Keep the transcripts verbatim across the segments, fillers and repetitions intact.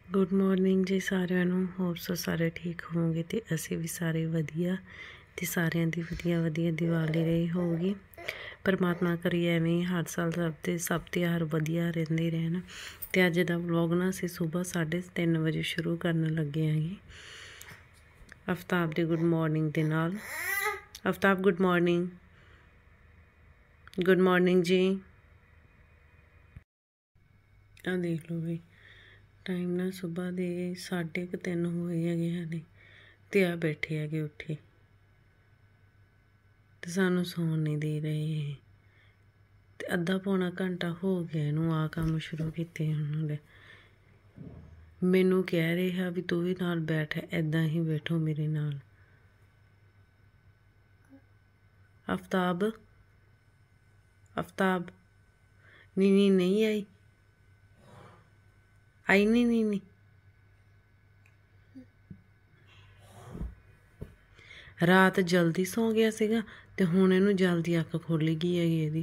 Good morning जी सारिਆਂ ਨੂੰ। Hope so सारे ठीक होवोगे तो असी भी सारे वधिया ते सारिਆਂ दी वधिया वधिया दिवाली रही होगी। परमात्मा करिए एवें ही हर साल सब ते सब त्यौहार वधिया रहिंदे रहन। ते अज दा व्लॉग ना असीं सुबह साढ़े तीन बजे शुरू करन लगे हैं। अफताब दी गुड मॉर्निंग दे नाल। Aftab good morning, good morning ji. आ देख लो बई टाइम ना सुबह दे साढ़े क तीन होए है हले ते आ बैठे है उठे ते सानू सौन नहीं दे रहे। ते अद्धा पौना घंटा हो गया इनू आ काम शुरू किते उन्होंने। मैनू कह रहा भी तू भी नाल बैठ, ऐदा ही बैठो मेरे नाल। अफताब अफताब नीनी नहीं आई आई नहीं नीनी। रात जल्दी सौ गया सीगा ते हुण इनू जल्दी अख खुल गई है इहदी।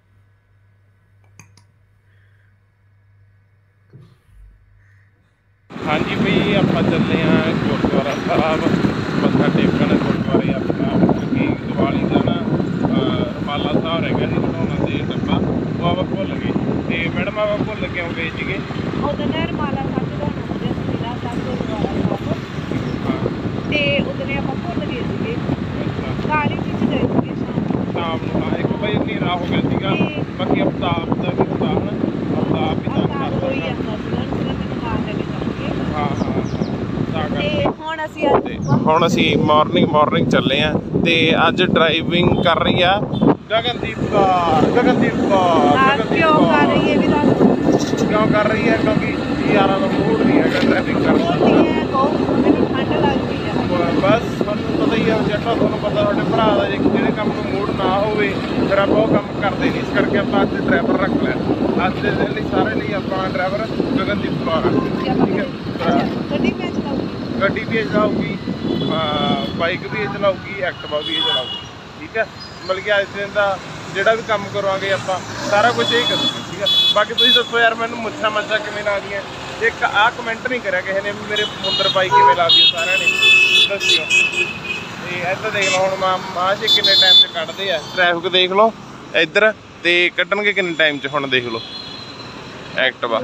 हाँ जी बई आप चले हैं गुरुद्वारा साहब मत्था टेकन। गुरुद्वारे अपना कि दिवाली का ना रमाला साहब रहेगा जी बनाना दे डब्बा वो आप भुल गए। तो मैडम आप भुल क्यों गए जी? रमाला साहब बनाना सीगा सुविधा साहब गुरुद्वारा साहब ते उदने आप भुल गए सीगे। काली चीज गए सीगे शाम को। हाँ एक भाई हनेरा हो गया सीगा। बाकी अफताब का भी पता है ना, अफताब भी तंग करता होई ਜਾਂਦਾ ਸੀਗਾ ਉਹਨੂੰ ਮੈਨੂੰ ਨਾਲ ਲੈ ਕੇ ਚੱਲਗੇ। हाँ हाँ हाँ ਤੇ ਹੁਣ ਅਸੀਂ ਅੱਜ ਹੁਣ ਅਸੀਂ ਮਾਰਨਿੰਗ ਮਾਰਨਿੰਗ ਚੱਲੇ ਆ ਤੇ ਅੱਜ ਡਰਾਈਵਿੰਗ ਕਰ ਰਹੀ ਆ ਗਗਨਦੀਪ ਕੌਰ। ਗਗਨਦੀਪ ਕੌਰ ਕਿਉਂ ਕਰ ਰਹੀ ਹੈ ਵੀ ਦੱਸ ਕਿਉਂ ਕਰ ਰਹੀ ਹੈ? ਕਿਉਂਕਿ ਯਾਰਾਂ ਦਾ ਮੂਡ ਨਹੀਂ ਹੈਗਾ ਡਰਾਈਵਿੰਗ ਕਰਨ ਦਾ। ਨਹੀਂ ਹੈ ਕਹੋ ਮੈਨੂੰ ਠੰਡ ਲੱਗਦੀ ਆ। ਬਸ ਤੁਹਾਨੂੰ ਪਤਾ ਹੀ ਆ ਜਿਹੜਾ ਤੁਹਾਨੂੰ ਪਤਾ ਤੁਹਾਡੇ ਭਰਾ ਦਾ ਜੇ ਜਿਹੜੇ ਕੰਮ ਨੂੰ ਮੂਡ ਨਾ ਹੋਵੇ ਫਿਰ ਆਪਾਂ ਉਹ ਕੰਮ ਕਰਦੇ ਨਹੀਂ। ਇਸ ਕਰਕੇ ਆਪਾਂ ਅੱਜ ਡਰਾਈਵਰ ਰੱਖ ਲਿਆ। ਅੱਜ ਦੇ ਦਿਨ ਲਈ ਸਾਰੇ ਲਈ ਆਪਣਾ ਡਰਾਈਵਰ ਗਗਨਦੀਪ ਕੌਰ ਠੀਕ ਹੈ। ਗੱਡੀ ਮੈਂ ਚਲਾਉਂਗੀ, ਗੱਡੀ ਵੀ ਇਹ ਚਲਾਊਗੀ, ਬਾਈਕ ਵੀ ਇਹ ਚਲਾਊਗੀ, ਐਕਟਿਵਾ ਵੀ ਇਹ ਚਲਾਊਗੀ ਠੀਕ ਹੈ। ਮਤਲਬ ਕਿ ਅੱਜ ਦਿਨ ਦਾ ਜਿਹੜਾ ਵੀ ਕੰਮ ਕਰਾਂਗੇ ਆਪਾਂ ਸਾਰਾ ਕੁਝ ਇਹ ਕਰਾਂਗੇ ਠੀਕ ਹੈ। ਬਾਕੀ ਤੁਸੀਂ ਦੱਸੋ ਯਾਰ ਮੈਨੂੰ ਮੁੱਛਾਂ ਮੱਛਾਂ ਕਿਵੇਂ ਲਾ ਗਈਆਂ? ਇੱਕ ਆਹ ਕਮੈਂਟ ਨਹੀਂ ਕਰਿਆ ਕਿਸੇ ਨੇ ਵੀ ਮੇਰੇ ਮੁੰਦਰ ਬਾਈ ਕਿਵੇਂ ਲਾ ਦੀ ਸਾਰਿਆਂ ਨੇ ਦੱਸਿਓ। ਤੇ ਇੱਧਰ ਦੇਖ ਲਓ ਹੁਣ ਮਾਂ ਮਾਂ ਜੀ ਕਿੰਨੇ ਟਾਈਮ 'ਚ ਕੱਢਦੇ ਆ ਟ੍ਰੈਫਿਕ ਦੇਖ ਲਓ ਇੱਧਰ ਤੇ ਕੱਢਣਗੇ ਕਿੰਨੇ ਟਾਈਮ 'ਚ ਹੁਣ ਦੇਖ ਲਓ ਐਕਟਿਵਾ।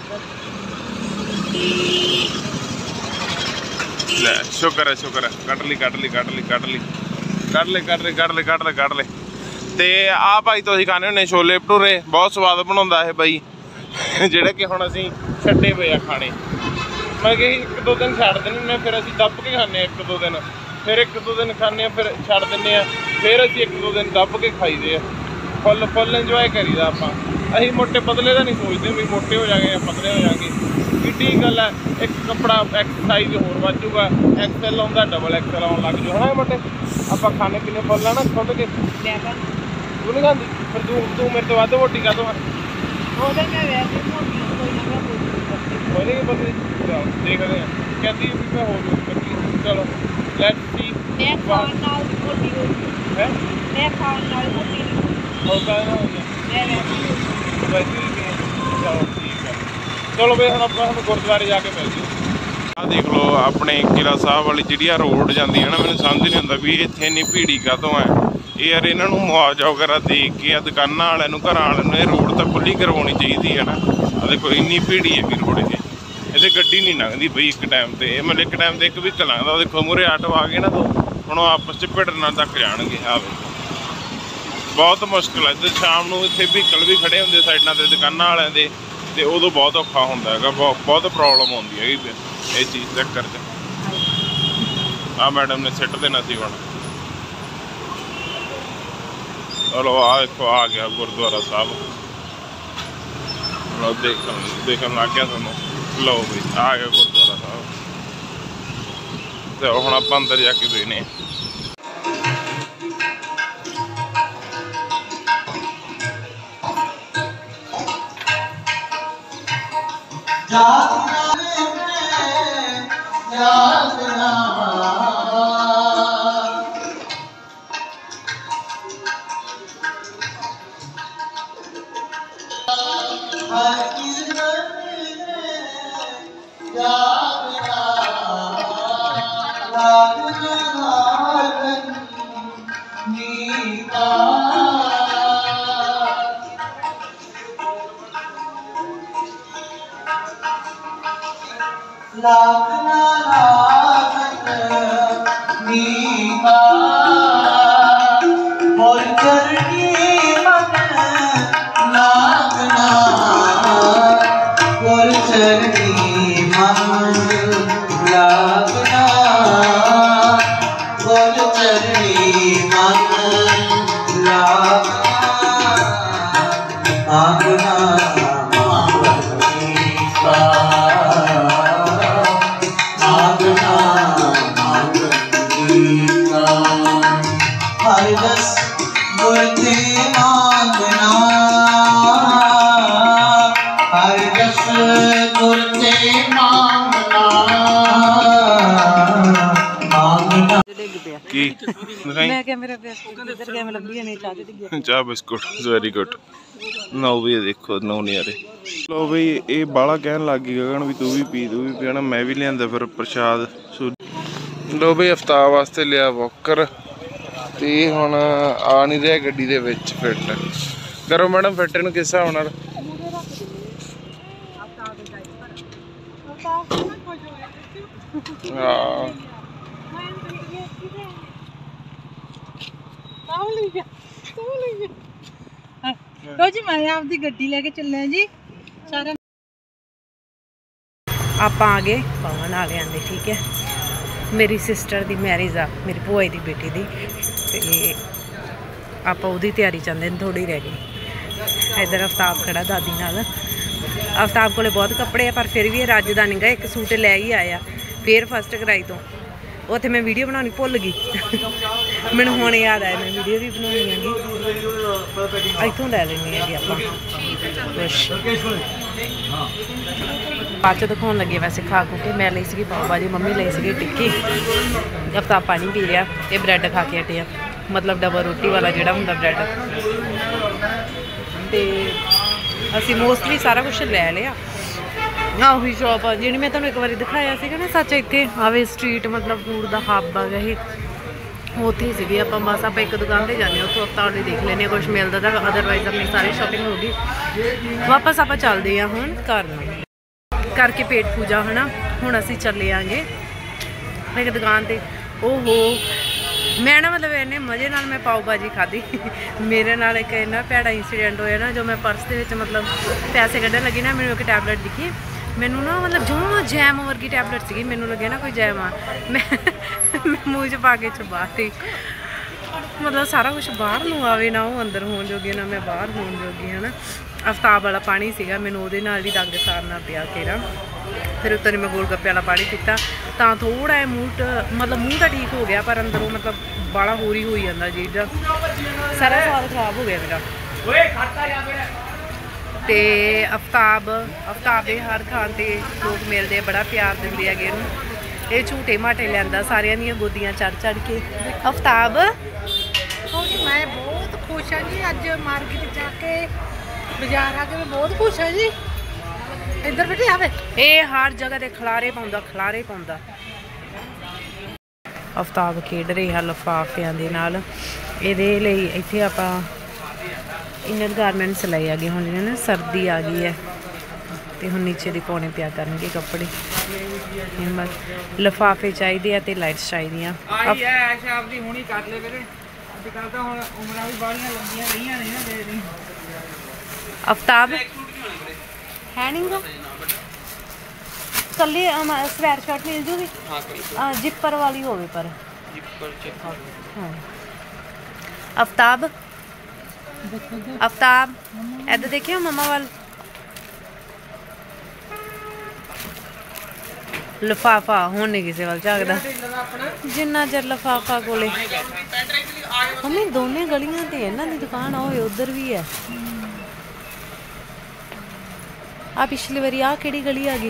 ਲੈ ਸ਼ੁਕਰ ਹੈ ਸ਼ੁਕਰ ਹੈ ਕੱਢ ਲਈ ਕੱਢ ਲਈ ਕੱਢ ਲਈ ਕੱਢ ਲਈ ਕੱਢ ਲਈ ਕੱਢ ਲਈ ਕੱਢ ਲਈ ਕੱਢ ਲਈ ਕੱਢ ਲਈ। ਤੇ ਆਹ ਭਾਈ ਤੁਸੀਂ ਖਾਣੇ ਹੁੰਦੇ ਛੋਲੇ ਭਟੂਰੇ, ਬਹੁਤ ਸਵਾਦ ਬਣਾਉਂਦਾ ਇਹ ਬਾਈ ਜਿਹੜੇ ਕਿ ਹੁਣ ਅਸੀਂ ਛੱਡੇ ਪਏ ਆ ਖਾਣੇ। ਮੈਂ ਕਿ ਇੱਕ ਦੋ ਦਿਨ ਛੱਡ ਦਿੰਦੇ ਹੁੰਦੇ ਫਿਰ ਅਸੀਂ ਦੱਬ ਕੇ ਖਾਂਦੇ ਹਾਂ ਇੱਕ ਦੋ ਦਿਨ, ਫਿਰ ਇੱਕ ਦੋ ਦਿਨ ਖਾਂਦੇ ਹਾਂ ਫਿਰ ਛੱਡ ਦਿੰਦੇ ਹਾਂ, ਫਿਰ ਅਸੀਂ ਇੱਕ ਦੋ ਦਿਨ ਦੱਬ ਕੇ ਖਾਈਦੇ ਆ। ਫੁੱਲ ਫੁੱਲ ਇੰਜੋਏ ਕਰੀਦਾ ਆਪਾਂ। ਅਸੀਂ ਮੋਟੇ ਪਤਲੇ ਦਾ ਨਹੀਂ ਸੋਚਦੇ ਵੀ ਮੋਟੇ ਹੋ ਜਾਗੇ ਜਾਂ ਪਤਲੇ ਹੋ ਜਾਗੇ। ਕਿੱਡੀ ਗੱਲ ਹੈ, ਇੱਕ ਕੱਪੜਾ ਐਕਸਰਸਾਈਜ਼ ਹੋਰ ਵੱਧ ਜੂਗਾ, ਐਕਸਲ ਆਉਂਦਾ ਡਬਲ ਐਕਸਲ ਆਉਣ ਲੱਗ ਜਾਊ ਹਨਾ ਮੋਟੇ। ਆਪਾਂ ਖਾਣੇ ਪੀਣੇ ਫੁੱਲ ਆ ਨਾ ਸੁੱਟ ਕੇ ਤੂੰ ਨਹੀਂ ਖਾਂਦੀ ਫਿਰ ਤੂੰ ਤੂੰ ਮੇਰੇ ਤੋਂ ਵੱਧ ਮੋਟੀ ਕਾਹਤੋਂ ਆ? ਉਹਦੇ ਮੈਂ ਵੈਸੇ ਮੋਟੀ ਕੋਈ ਨਾ ਮੈਂ ਕੋਈ ਨਹੀਂ ਪਤਲੀ ਦੇਖਦੇ ਹਾਂ ਕਹਿੰਦੀ ਵੀ ਮੈਂ ਹੋ ਜੂ ਪਤਲੀ। ਚਲੋ ਲੈਟਸ ਸੀ। ਮੈਂ ਖਾਣ ਨਾਲ ਮੋਟੀ ਹੋ ਗਈ ਹੈ ਮੈਂ ਖਾਣ ਨਾਲ ਮੋਟੀ ਨਹੀਂ ਹੋ ਕਾਹਦੇ ਨਾਲ ਹੋਈ ਮੈਂ ਵੈਸੇ ਵੈਸੇ ਹੀ ਚਲੋ ਠੀਕ ਹੈ। ਚਲੋ ਬਈ ਹੁਣ ਆਪਾਂ ਹੁਣ ਗੁਰਦੁਆਰੇ ਜਾ ਕੇ ਮਿਲ ਜੀ। ਆਹ ਦੇਖ ਲਓ ਆਪਣੇ ਕਿਲ੍ਹਾ ਸਾਹਿਬ ਵਾਲੀ ਜਿਹੜੀ ਆ ਰੋਡ ਜਾਂਦੀ ਹੈ ਨਾ, ਮੈਨੂੰ ਸਮਝ ਨਹੀਂ ਆਉਂਦਾ ਵੀ ਇੱਥੇ ਇੰਨੀ ਭੀੜੀ ਕਾਹਤੋਂ ਹੈ। ਇਹ ਯਾਰ ਇਹਨਾਂ ਨੂੰ ਮੁਆਵਜ਼ਾ ਵਗੈਰਾ ਦੇ ਕੇ ਆ ਦੁਕਾਨਾਂ ਵਾਲਿਆਂ ਨੂੰ ਘਰਾਂ ਵਾਲਿਆਂ ਨੂੰ ਇਹ ਰੋਡ ਤਾਂ ਖੁੱਲ੍ਹੀ ਕਰਵਾਉਣੀ ਚਾਹੀਦੀ ਹੈ ਨਾ। ਆ ਦੇਖੋ ਇੰਨੀ ਭੀੜੀ ਹੈਗੀ ਰੋਡ ਇਹ, ਇਹਦੇ ਗੱਡੀ ਨਹੀਂ ਲੰਘਦੀ ਬਈ ਇੱਕ ਟਾਈਮ 'ਤੇ। ਇਹ ਮਤਲਬ ਇੱਕ ਟਾਈਮ 'ਤੇ ਇੱਕ ਵਹੀਕਲ ਲੰਘਦਾ। ਉਹ ਦੇਖੋ ਮੂਹਰੇ ਆਟੋ ਆ ਗਏ ਨਾ ਦੋ, ਹੁਣ ਉਹ ਆਪਸ 'ਚ ਭਿੜਨਾ ਤੱਕ ਜਾਣਗੇ। ਆਹ ਬਹੁਤ ਮੁਸ਼ਕਿਲ ਹੈ। ਇੱਥੇ ਸ਼ਾਮ ਨੂੰ ਇੱਥੇ ਵਹੀਕਲ ਵੀ ਖੜ੍ਹੇ ਹੁੰਦੇ ਸਾਈਡਾਂ 'ਤੇ ਦੁਕਾਨਾਂ ਵਾਲਿਆਂ ਦੇ, ਅਤੇ ਉਦੋਂ ਬਹੁਤ ਔਖਾ ਹੁੰਦਾ ਹੈਗਾ। ਬਹੁਤ ਬਹੁਤ ਪ੍ਰੋਬਲਮ ਆਉਂਦੀ ਹੈਗੀ ਇਹ ਚੀਜ਼ ਚੱਕਰ 'ਚ। ਆਹ ਮੈਡਮ ਨੇ ਸਿੱਟ ਦੇਣਾ ਸੀ ਹੁਣ। ਚਲੋ ਆਹ ਦੇਖੋ ਆ ਗਿਆ ਗੁਰਦੁਆਰਾ ਸਾਹਿਬ। ਲਓ ਦੇਖਣ ਦੇਖਣ ਲੱਗ ਗਿਆ ਤੁਹਾਨੂੰ। ਲਓ ਬਈ ਆ ਗਿਆ ਗੁਰਦੁਆਰਾ ਸਾਹਿਬ। ਤੇ ਹੁਣ ਆਪਾਂ ਅੰਦਰ ਜਾ ਕੇ ਵੇਖਦੇ ਹਾਂ। ਕੀ मैं क्या मेरा इधर क्या मैं लगी नहीं चाहती थी ਚਾਹ ਬਿਸਕੁਟ ਵੈਰੀ ਗੁੱਡ ਨੋ ਵੀ ਦੇਖੋ ਨੋ ਨਹੀਂ ਆ ਰਹੇ। ਲੋ ਬਈ ਇਹ ਬਾਲਾ ਕਹਿਣ ਲੱਗ ਗਈ ਗਗਨ ਵੀ ਤੂੰ ਵੀ ਪੀ ਤੂੰ ਵੀ ਪੀਣਾ, ਮੈਂ ਵੀ ਲਿਆਂਦਾ ਫਿਰ ਪ੍ਰਸ਼ਾਦ। ਲੋ ਬਈ ਅਫਤਾਬ ਵਾਸਤੇ ਲਿਆ ਵੋਕਰ ਤੇ ਹੁਣ ਆ ਨਹੀਂ ਰਿਹਾ ਗੱਡੀ ਦੇ ਵਿੱਚ ਫਿੱਟ ਕਰੋ ਮੈਡਮ। ਫਿੱਟ ਨੂੰ ਕਿਸ ਹਿਸਾਬ ਨਾਲ ਹਾਂ लो जी मैं आपकी गड्डी लेके चलने जी सारे आप आ गए पवन आ गए ठीक है। मेरी सिस्टर दी मैरिज आ मेरी भूआ दी बेटी दी ते आप उहदी तैयारी चाहते हैं थोड़ी रह गई। इधर अफताब खड़ा दादी नाल। अफताब कोले बहुत कपड़े है पर फिर भी रज दा नहीं गा एक सूट लै ही आया फिर फस्ट कराई तो उत्थे मैं वीडियो बनानी भुल गई। मैनूं हुण याद आया मैं वीडियो भी बनानी हैगी इत्थों लै लैनी हैगी आपां कुछ बाद च दिखाउण लगे। वैसे खा खू के मैं लई सीगी पाव भाजी मम्मी लई सीगी टिक्की अफताब पानी पी रहा ते ब्रैड खा के हटे मतलब डबल रोटी वाला जिहड़ा हुंदा ब्रैड ते असीं मोस्टली सारा कुछ लै लिया। हाँ वही शॉप आ जी मैं तुहानूं एक बार दिखाया सीगा ना सच इत्थे आवे स्ट्रीट मतलब फूड का हब आ ये उत्थे ही सीगी आपां बस आप एक दुकान पर जाने उत्थों अफताब लई देख लैने कुछ मिलता था अदरवाइज अपनी सारी शॉपिंग हो गई। वापस आप चलते हैं हुण घर करके पेट पूजा है ना। हुण असीं चले आंगे एक दुकान पर ओहो मैं ना मतलब इन्ने मज़े नाल मैं पाव भाजी खाधी मेरे नाल एक इन्ना भैड़ा इंसीडेंट होया ना जो मैं पर्स के विच मतलब पैसे कढ़न लगी ना मैनूं एक टैबलेट दिखी मैनू ना मतलब जो जैम वर्गी टैबलेट सी मैनू लगे ना कोई जैम आ मैं मूँह च पा के चबाती मतलब सारा कुछ बाहर नूं आवे ना वो अंदर होण जोगी ना मैं बाहर होण जोगी है ना। अफताब वाला पानी सीगा मैनू उहदे नाल ही रंग सारना पिया केरा फिर उत्तर मैं गोल गप्पे वाला पानी पीता तो थोड़ा है मूड मतलब मूँह तो ठीक हो गया पर अंदरों मतलब बाला होर ही हो जाता चीज़ सारा स्वाद खराब हो गया मेरा। तो अफताब अफताब के हर खान से लोग मिलते बड़ा प्यार देंगे है ये झूटे माटे लिया सारिया दी गोदियाँ चढ़ चढ़ के। अफताब मैं बहुत खुश हाँ जी अज मार्केट जाके बाजार आके मैं बहुत खुश हाँ जी। इधर बेटे आवे ये हर जगह ते खलारे पाउंदा खलारे पाउंदा। अफताब खेड रही है लिफाफियां दे नाल इहदे लई इत्थे आपां इनर गारमेंट्स लै आ गए हुण जिहड़े ना सर्दी आ गई है तो हुण नीचे दी पौने पिया करनगे कपड़े बस लिफाफे चाहिए ते लाइट्स चाहिए। अफताब है नहीं गा कल्ले स्वेट शर्ट मिल जूगी जिपर वाली होवे पर हाँ। अफताब अफताब इधर देखियो मम्मा वाल लिफाफा हुण नहीं किसी वाल झाकदा जिन्ना चर लिफाफा कोले मम्मी दोने गलियां ते इन्हां दी दुकान होए उधर भी है। आ पिछली बारी आ केड़ी गली आ गई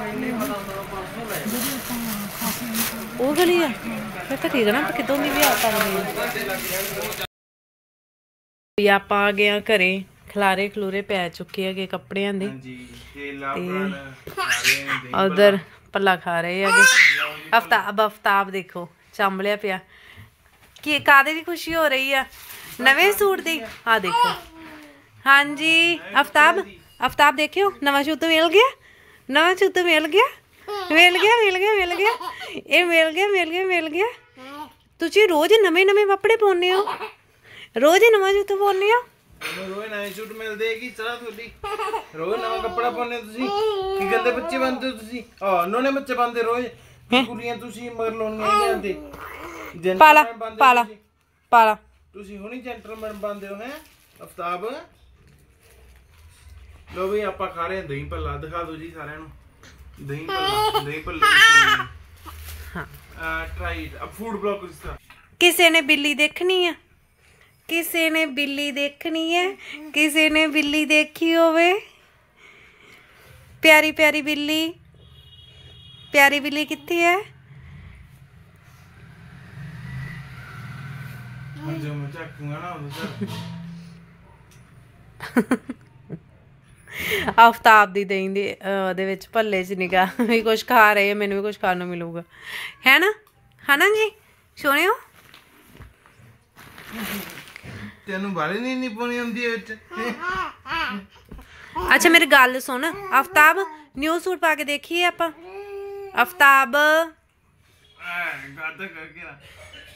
वो गली है फिर तो ठीक है ना कितों दी भी आता नहीं। आप आ गए घरें ਖਲਾਰੇ ਖਲੂਰੇ ਪੈ ਚੁੱਕੇ ਹੈਗੇ ਕੱਪੜਿਆਂ ਦੇ ਹਾਂਜੀ ਤੇ ਲਾਪਰਾਨ ਸਾਰੇ ਨੇ ਉਧਰ ਪੱਲਾ ਖਾ ਰਹੇ ਹੈਗੇ। ਅਫਤਾਬ ਅਫਤਾਬ ਦੇਖੋ ਚੰਬਲਿਆ ਪਿਆ। ਕੀ ਕਾਦੇ ਦੀ ਖੁਸ਼ੀ ਹੋ ਰਹੀ ਆ? ਨਵੇਂ ਸੂਟ ਦੀ। ਆ ਦੇਖੋ ਹਾਂਜੀ ਅਫਤਾਬ ਅਫਤਾਬ ਦੇਖਿਓ ਨਵਾਂ ਸੂਟ ਮਿਲ ਗਿਆ, ਨਵਾਂ ਸੂਟ ਮਿਲ ਗਿਆ ਮਿਲ ਗਿਆ ਮਿਲ ਗਿਆ ਮਿਲ ਗਿਆ ਇਹ ਮਿਲ ਗਿਆ ਮਿਲ ਗਿਆ ਮਿਲ ਗਿਆ। ਤੁਸੀਂ ਰੋਜ਼ ਨਵੇਂ ਨਵੇਂ ਕੱਪੜੇ ਪਾਉਂਦੇ ਹੋ, ਰੋਜ਼ ਨਵਾਂ ਸੂਟ ਪਾਉਂਦੇ ਹੋ। ਰੋਜ਼ ਨਵੇਂ ਸੂਟ ਮਿਲਦੇ ਕੀ ਚਲਾ ਤੁਹਾਡੀ? ਰੋਜ਼ ਨਵਾਂ ਕੱਪੜਾ ਪਾਉਂਦੇ ਤੁਸੀਂ? ਕੀ ਗੰਦੇ ਬੱਚੇ ਬਣਦੇ ਹੋ ਤੁਸੀਂ? ਆ ਨੋਨੇ ਬੱਚੇ ਬਣਦੇ ਰੋਜ਼ ਕੁੜੀਆਂ ਤੁਸੀਂ ਮਗਰ ਲਾਉਣੀਆਂ ਜਾਂਦੇ। ਪਾਲਾ ਪਾਲਾ ਪਾਲਾ ਤੁਸੀਂ ਹੁਣੀ ਜੈਂਟਲਮੈਨ ਬਣਦੇ ਹੋ ਹੈ ਅਫਤਾਬ। ਲੋ ਵੀ ਆਪਾਂ ਖਾ ਰਹੇ ਹਾਂ ਦਹੀਂ ਭੱਲਾ। ਦਿਖਾ ਦਿਓ ਜੀ ਸਾਰਿਆਂ ਨੂੰ ਦਹੀਂ ਭੱਲਾ। ਦਹੀਂ ਭੱਲੇ ਹਾਂ try it. A food blogger ਇਸ ਦਾ। ਕਿਸੇ ਨੇ ਬਿੱਲੀ ਦੇਖਣੀ ਆ, ਕਿਸੇ ਨੇ ਬਿੱਲੀ ਦੇਖਣੀ ਹੈ, ਕਿਸੇ ਨੇ ਬਿੱਲੀ ਦੇਖੀ ਹੋਵੇ। ਪਿਆਰੀ ਪਿਆਰੀ ਬਿੱਲੀ, ਪਿਆਰੀ ਬਿੱਲੀ ਕਿੱਥੇ ਹੈ? ਹੁਣ ਜੋ ਮੈਂ ਚੱਕੂਗਾ ਨਾ ਉਦੋਂ ਆਫਤਾਬ ਦੀ ਦਹੀਂ ਦੇ ਉਹਦੇ ਵਿੱਚ ਭੱਲੇ 'ਚ ਨਿਗਾਹ ਵੀ ਕੁਛ ਖਾ ਰਹੇ, ਮੈਨੂੰ ਵੀ ਕੁਛ ਖਾਣ ਨੂੰ ਮਿਲੂਗਾ ਹੈ ਨਾ, ਹੈ ਨਾ ਜੀ ਸੋਹਣਿਓ। ਤੈਨੂੰ ਬਾਰੇ ਨਹੀਂ ਨਹੀਂ ਪਾਉਣੀ ਹੁੰਦੀ ਵਿੱਚ। ਅੱਛਾ ਮੇਰੀ ਗੱਲ ਸੁਣ ਆਫਤਾਬ, ਨਿਊ ਸੂਟ ਪਾ ਕੇ ਦੇਖੀਏ ਆਪਾਂ। ਆਫਤਾਬ ਗਾਦਾ ਕਰਕੇ ਨਾ